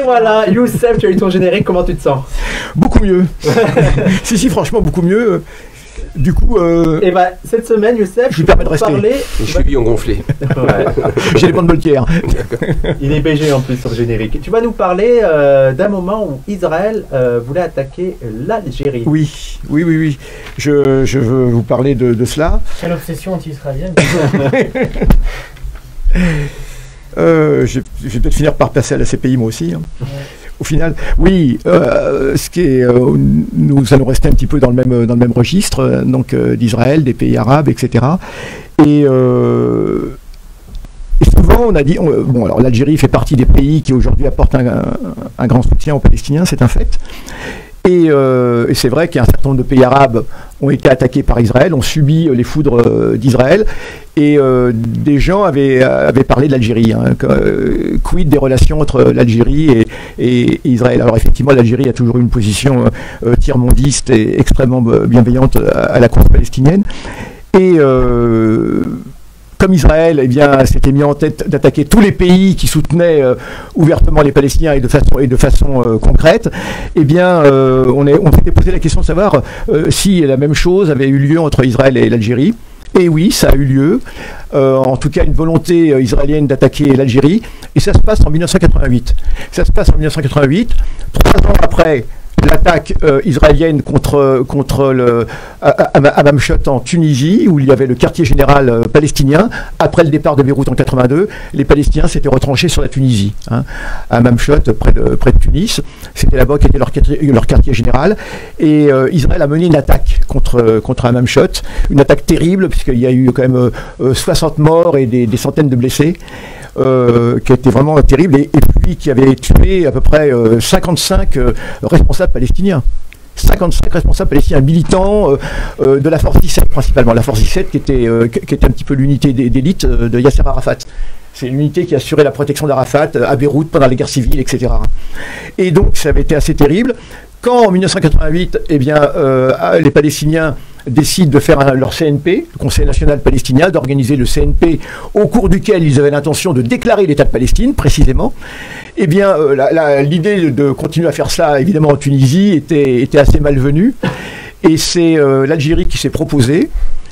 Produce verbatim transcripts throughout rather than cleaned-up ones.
voilà, Youssef, tu as eu ton générique, comment tu te sens? Beaucoup mieux. si, si, franchement, beaucoup mieux. Du coup, euh, et bah, cette semaine, Youssef, je vous permets de rester. Parler... Les chevilles ont gonflé. Ouais. J'ai les bandes Boltière. Il est B G en plus sur le générique. Tu vas nous parler euh, d'un moment où Israël euh, voulait attaquer l'Algérie. Oui, oui, oui, oui. Je, je veux vous parler de, de cela. Quelle obsession anti-israélienne. euh, je, je vais peut-être finir par passer à la C P I moi aussi. Hein. Ouais. Au final, oui, euh, ce qui est, euh, nous allons rester un petit peu dans le même, dans le même registre, donc euh, d'Israël, des pays arabes, et cetera. Et, euh, et souvent, on a dit, on, bon, alors l'Algérie fait partie des pays qui aujourd'hui apportent un, un, un grand soutien aux Palestiniens, c'est un fait. Et, euh, et c'est vrai qu'un certain nombre de pays arabes ont été attaqués par Israël, ont subi les foudres euh, d'Israël, et euh, des gens avaient, avaient parlé de l'Algérie. Hein, euh, quid des relations entre l'Algérie et, et, et Israël. Alors effectivement, l'Algérie a toujours eu une position euh, tiers-mondiste et extrêmement bienveillante à, à la cause palestinienne. Et euh, comme Israël eh bien, s'était mis en tête d'attaquer tous les pays qui soutenaient euh, ouvertement les Palestiniens et de façon, et de façon euh, concrète, eh bien, euh, on, est, on s'était posé la question de savoir euh, si la même chose avait eu lieu entre Israël et l'Algérie. Et oui, ça a eu lieu. Euh, en tout cas, une volonté euh, israélienne d'attaquer l'Algérie. Et ça se passe en mille neuf cent quatre-vingt-huit. Ça se passe en mille neuf cent quatre-vingt-huit, trois ans après l'attaque euh, israélienne contre, contre le Hammam-Shot en Tunisie, où il y avait le quartier général euh, palestinien. Après le départ de Beyrouth en quatre-vingt-deux, les Palestiniens s'étaient retranchés sur la Tunisie. Hein, à Hammam-Shot, près de, près de Tunis. C'était là-bas qu'était leur, leur quartier général. Et euh, Israël a mené une attaque contre, contre Hammam-Shot. Une attaque terrible, puisqu'il y a eu quand même euh, soixante morts et des, des centaines de blessés. Euh, qui a été vraiment terrible, et, et puis qui avait tué à peu près euh, cinquante-cinq euh, responsables palestiniens. cinquante-cinq responsables palestiniens militants euh, euh, de la force dix-sept principalement. La force dix-sept qui était, euh, qui était un petit peu l'unité d'élite euh, de Yasser Arafat. C'est l'unité qui assurait la protection d'Arafat à Beyrouth pendant les guerres civiles, et cetera. Et donc ça avait été assez terrible. Quand en mille neuf cent quatre-vingt-huit, eh bien, euh, les Palestiniens décident de faire un, leur C N P, le Conseil national palestinien, d'organiser le C N P au cours duquel ils avaient l'intention de déclarer l'État de Palestine, précisément, eh bien, euh, l'idée de, de continuer à faire ça, évidemment, en Tunisie, était, était assez malvenue. Et c'est euh, l'Algérie qui s'est proposée.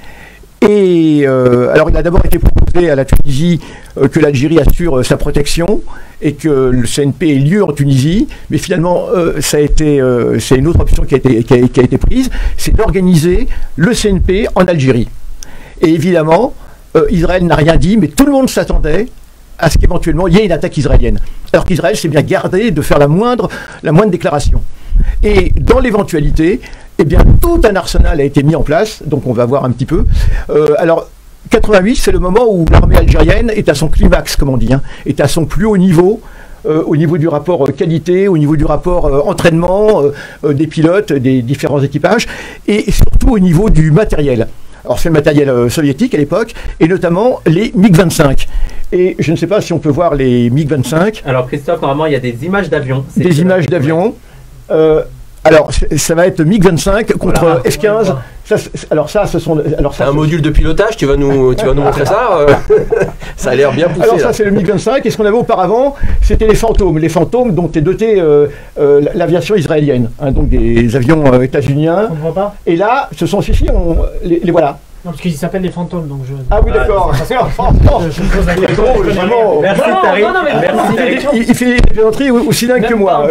Et euh, alors il a d'abord été proposé à la Tunisie euh, que l'Algérie assure euh, sa protection et que le C N P ait lieu en Tunisie, mais finalement euh, ça a été, euh, c'est une autre option qui a été, qui a, qui a été prise, c'est d'organiser le C N P en Algérie. Et évidemment, euh, Israël n'a rien dit, mais tout le monde s'attendait à ce qu'éventuellement il y ait une attaque israélienne. Alors qu'Israël s'est bien gardé de faire la moindre, la moindre déclaration. Et dans l'éventualité, eh bien, tout un arsenal a été mis en place, donc on va voir un petit peu. Euh, alors, quatre-vingt-huit, c'est le moment où l'armée algérienne est à son climax, comme on dit, hein, est à son plus haut niveau, euh, au niveau du rapport euh, qualité, au niveau du rapport euh, entraînement euh, euh, des pilotes, des différents équipages, et surtout au niveau du matériel. Alors c'est le matériel euh, soviétique à l'époque, et notamment les MiG vingt-cinq. Et je ne sais pas si on peut voir les MiG vingt-cinq. Alors Christophe, normalement il y a des images d'avions. Des images d'avions. Euh, alors ça va être MiG vingt-cinq contre voilà. F quinze. Ça, alors ça, ce sont. Alors ça, un module de pilotage. Tu vas nous, tu vas nous montrer ça. Euh, ça a l'air bien poussé. Alors ça, là. c'est le MiG vingt-cinq. Et ce qu'on avait auparavant, c'était les fantômes. Les fantômes dont est dotée euh, euh, l'aviation israélienne. Hein, donc des avions euh, états-uniens. On ne voit pas. Et là, ce sont ceci. On, les, les voilà. Non, parce qu'ils s'appellent les fantômes, donc je... Ah oui, d'accord. Je me pose la question. Merci, Tariq. Merci. Il, il fait des entrées aussi dingue que moi.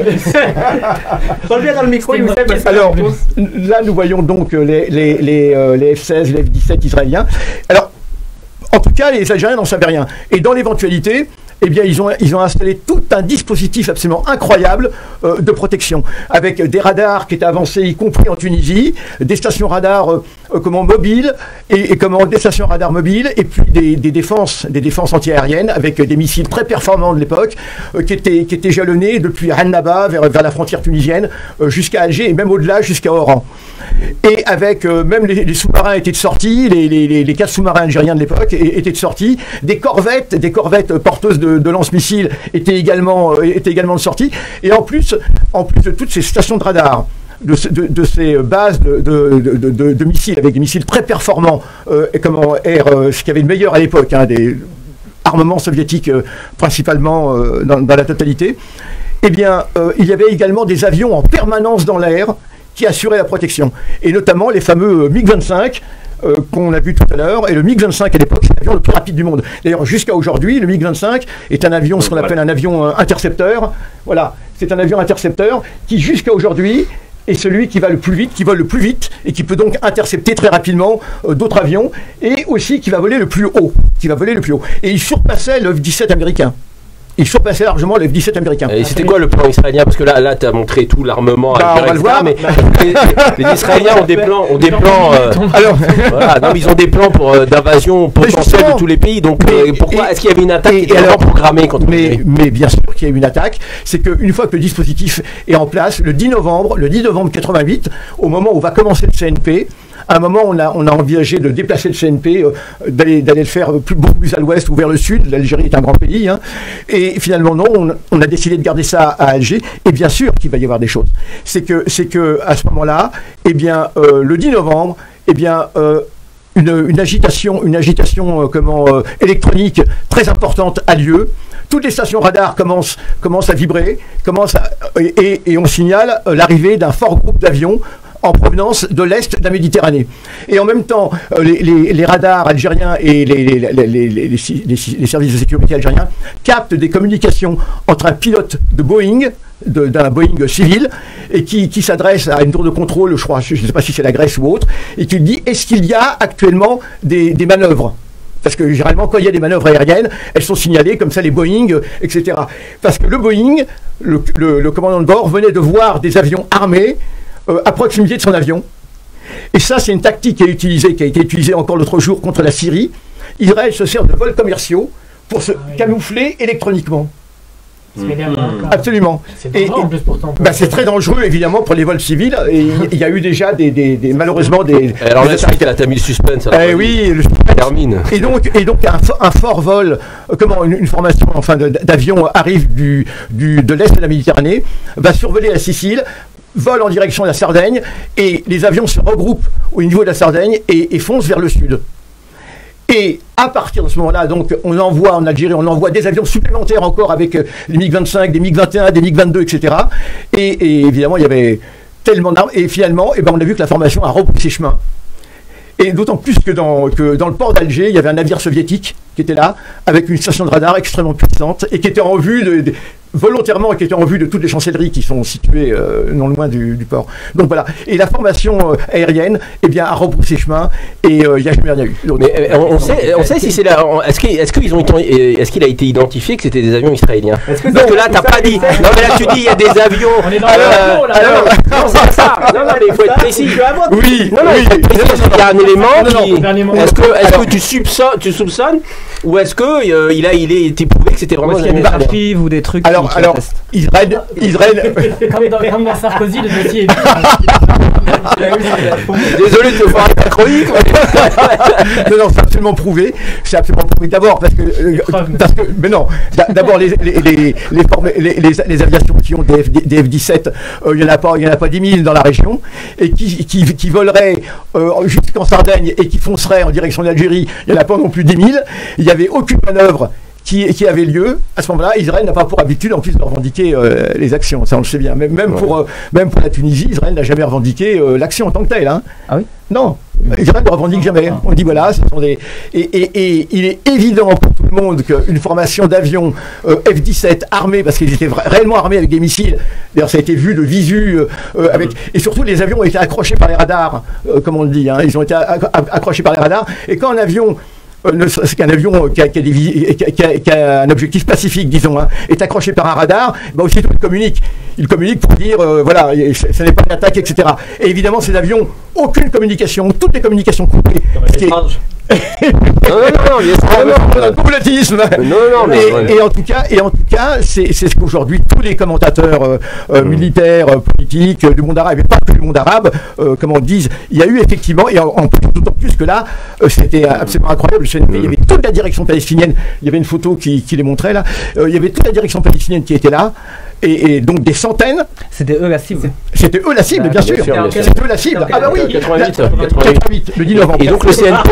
Parle bien dans le micro. Alors, là, nous voyons donc les, les, les, euh, les F seize, les F dix-sept israéliens. Alors, en tout cas, les Algériens n'en savaient rien. Et dans l'éventualité, eh bien, ils ont, ils ont installé tout un dispositif absolument incroyable euh, de protection, avec des radars qui étaient avancés, y compris en Tunisie, des stations radars euh, euh, comment, mobiles, et, et comment, des stations radars mobiles, et puis des, des défenses, des défenses antiaériennes, avec des missiles très performants de l'époque, euh, qui, étaient, qui étaient jalonnés depuis Annaba vers, vers la frontière tunisienne, euh, jusqu'à Alger, et même au-delà, jusqu'à Oran. Et avec, euh, même les, les sous-marins étaient de sortie, les, les, les, les quatre sous-marins algériens de l'époque étaient de sortie, des corvettes, des corvettes porteuses de, de lance-missiles étaient également, euh, étaient également de sortie, et en plus, en plus de toutes ces stations de radar, de, de, de ces bases de, de, de, de, de missiles, avec des missiles très performants, euh, et comment Air, euh, ce qu'il y avait de meilleur à l'époque, hein, des armements soviétiques euh, principalement euh, dans, dans la totalité, eh bien, euh, il y avait également des avions en permanence dans l'air qui assuraient la protection. Et notamment les fameux MiG vingt-cinq, Euh, qu'on a vu tout à l'heure, et le MiG vingt-cinq à l'époque, c'est l'avion le plus rapide du monde. D'ailleurs, jusqu'à aujourd'hui, le MiG vingt-cinq est un avion, ce qu'on appelle un avion euh, intercepteur. Voilà, c'est un avion intercepteur qui, jusqu'à aujourd'hui, est celui qui va le plus vite, qui vole le plus vite, et qui peut donc intercepter très rapidement euh, d'autres avions, et aussi qui va voler le plus haut, qui va voler le plus haut. Et il surpassait le F dix-sept américain. Il surpassait largement le F dix-sept américain. Et c'était quoi le plan israélien? Parce que là, là tu as montré tout l'armement. Bah, on va le voir. Mais les, les Israéliens ont des plans. Ont des plans euh, alors, voilà, non, mais ils ont des plans pour euh, d'invasion potentielle de tous les pays. Donc mais, euh, pourquoi est-ce qu'il y avait une attaque et, qui était alors programmée contre mais, mais bien sûr qu'il y a eu une attaque. C'est qu'une fois que le dispositif est en place, le dix novembre, le dix novembre quatre-vingt-huit, au moment où va commencer le C N P, à un moment, on a, on a envisagé de déplacer le C N P, euh, d'aller, d'aller le faire plus, beaucoup plus à l'ouest ou vers le sud. L'Algérie est un grand pays. Hein. Et finalement, non, on, on a décidé de garder ça à Alger. Et bien sûr qu'il va y avoir des choses. C'est que, c'est que à ce moment-là, eh bien, euh, le dix novembre, eh bien, euh, une, une agitation, une agitation euh, comment, euh, électronique très importante a lieu. Toutes les stations radar commencent, commencent à vibrer, commencent à, et, et on signale euh, l'arrivée d'un fort groupe d'avions en provenance de l'Est de la Méditerranée. Et en même temps, euh, les, les, les radars algériens et les, les, les, les, les, les services de sécurité algériens captent des communications entre un pilote de Boeing, de, d'un Boeing civil, et qui, qui s'adresse à une tour de contrôle, je crois, je ne sais pas si c'est la Grèce ou autre, et qui dit, est-ce qu'il y a actuellement des, des manœuvres ? Parce que généralement, quand il y a des manœuvres aériennes, elles sont signalées, comme ça, les Boeing, et cetera. Parce que le Boeing, le, le, le commandant de bord, venait de voir des avions armés Euh, à proximité de son avion. Et ça, c'est une tactique qui est utilisée, qui a été utilisée encore l'autre jour contre la Syrie. Israël se sert de vols commerciaux pour se ah, oui. camoufler électroniquement. Mmh. Absolument. C'est dangereux, et, en plus, pourtant. Bah, c'est très dangereux, évidemment, pour les vols civils. Et il y a eu déjà, des, des, des, malheureusement, des... Alors des là, tu as mis le suspense. Alors, eh oui, le suspense. Termine. Et donc, et donc un, un fort vol, euh, comment, une, une formation enfin, de, d'avions arrive du, du, de l'Est de la Méditerranée, va survoler la Sicile, vole en direction de la Sardaigne, et les avions se regroupent au niveau de la Sardaigne et, et foncent vers le sud. Et à partir de ce moment-là, donc, on envoie en Algérie, on envoie des avions supplémentaires encore avec euh, les MiG vingt-cinq, des MiG vingt et un, des MiG vingt-deux, et cetera. Et, et évidemment, il y avait tellement d'armes. Et finalement, eh ben, on a vu que la formation a repris chemin. Et d'autant plus que dans, que dans le port d'Alger, il y avait un navire soviétique qui était là, avec une station de radar extrêmement puissante, et qui était en vue de, de volontairement, qui était en vue de toutes les chancelleries qui sont situées euh, non loin du, du port. Donc voilà. Et la formation euh, aérienne, eh bien, a rebroussé chemin, et il euh, n'y a jamais rien eu. Mais euh, on, sait, on sait si c'est là. Est-ce qu'il est-ce qu'ils ont été, est-ce qu'il a été identifié que c'était des avions israéliens? Parce que non, là, t'as pas dit. Non, mais là, tu dis, il y a des avions. On est dans l'avion, là. Alors, non, c'est ça. Non, non, mais il faut être précis. Oui. Non, non, il faut être précis. Il y a un élément qui. Est-ce que, est-ce que tu soupçonnes, tu soupçonnes, ou est-ce que euh, il a, il est été prouvé que c'était vraiment des avions archives ou des trucs? Alors, qui, qui alors, Israël, Israël. Comme dans, comme dans Sarkozy, le dossier est désolé de te faire ta chronique. Non, non, c'est absolument prouvé. C'est absolument prouvé d'abord parce que, euh, parce que, mais non. D'abord les les les les, formes, les, les, les aviations qui ont des, F, des F dix-sept, il euh, y en a pas, il y en a pas dix mille dans la région, et qui qui, qui voleraient euh, jusqu'en Sardaigne et qui fonceraient en direction de l'Algérie. Il y en a pas non plus dix mille. Il n'y avait aucune manœuvre Qui, qui avait lieu. À ce moment-là, Israël n'a pas pour habitude en plus de revendiquer euh, les actions, ça on le sait bien. Même, même, ouais. pour, euh, même pour la Tunisie, Israël n'a jamais revendiqué euh, l'action en tant que telle. Hein. Ah oui? Non, Israël ne revendique jamais. On dit voilà, ce sont des... Et, et, et il est évident pour tout le monde qu'une formation d'avions euh, F dix-sept armés, parce qu'ils étaient réellement armés avec des missiles, d'ailleurs ça a été vu de visu, euh, avec... et surtout les avions ont été accrochés par les radars, euh, comme on le dit, hein. Ils ont été accrochés par les radars, et quand un avion Euh, ne serait-ce qu'un avion qui a, qui, a des, qui, a, qui a un objectif pacifique, disons, hein, est accroché par un radar, bah aussitôt il communique. Il communique pour dire, euh, voilà, ce n'est pas une attaque, et cetera. Et évidemment, ces avions, aucune communication, toutes les communications coupées. Non, non, non, bien sûr. Un complotisme. Non, non, mais et, et en tout cas, et en tout cas, c'est, c'est ce qu'aujourd'hui tous les commentateurs euh, euh, militaires, euh, politiques euh, du monde arabe, et pas que du monde arabe, euh, comme on dit, il y a eu effectivement, et en, en d'autant plus que là, euh, c'était absolument incroyable. Le C N P, il y avait toute la direction palestinienne. Il y avait une photo qui, qui les montrait là. Euh, il y avait toute la direction palestinienne qui était là. Et, et donc des centaines. C'était eux la cible. C'était eux la cible, bien, bien sûr. sûr. C'était eux la cible. Ah bah oui. quatre-vingt-huit, quatre-vingt-huit, le dix novembre. Et donc le C N P, le C N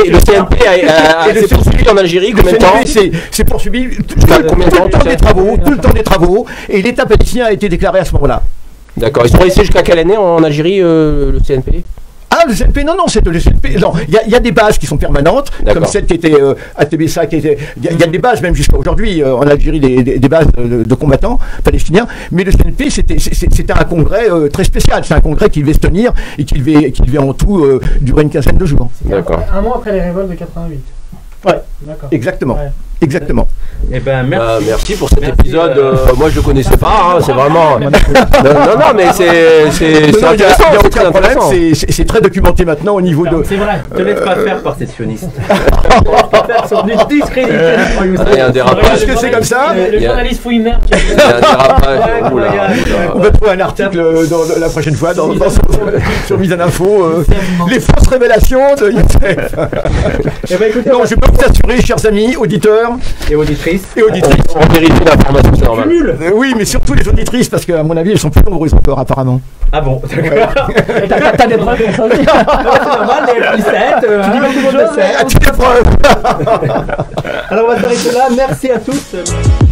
N P a, a, a, s'est poursuivi en Algérie combien de temps? C'est poursuivi tout, combien de temps, tout le temps des travaux, tout le temps des travaux, et l'État palestinien a été déclaré à ce moment-là. D'accord. Ils sont restés jusqu'à quelle année en Algérie, euh, le C N P? Ah, le C N P, non, non, c'est le C N P. Non, il y, y a des bases qui sont permanentes, comme celle qui était euh, à Tébessa, qui était. Il y, y a des bases, même jusqu'à aujourd'hui, euh, en Algérie, des, des, des bases de, de combattants palestiniens. Mais le C N P, c'était un congrès euh, très spécial. C'est un congrès qui devait se tenir et qui devait, qui devait en tout euh, durer une quinzaine de jours. D'accord. Un mois après les révoltes de quatre-vingt-huit. Ouais, d'accord. Exactement. Ouais. Exactement. Eh ben, merci. Bah, merci pour cet merci épisode. Euh... Euh, moi, je le connaissais pas. Hein, c'est vraiment. non, non, non, mais c'est c'est intéressant. Il n'y a aucun problème. C'est très documenté maintenant au niveau de. C'est vrai. Ne te laisse pas faire par ces sionistes. Ils sont venus discréditer. Il y a un dérapage. Est-ce que c'est comme ça? Le journaliste Fouimer. Il y a un dérapage. On va trouver un article dans la prochaine fois sur Mise en Info. Les fausses révélations de Youssef. Non, je peux vous assurer, chers amis, auditeurs et auditrices, et auditrices. On vérifie l'information, c'est normal. Euh, oui, mais surtout les auditrices, parce qu'à mon avis, elles sont plus nombreuses encore, apparemment. Ah bon, d'accord. T'as des preuves pour ça? C'est normal, les plus sept. Tu dis beaucoup de choses. As-tu des preuves? Alors, on va s'arrêter là. Merci à tous.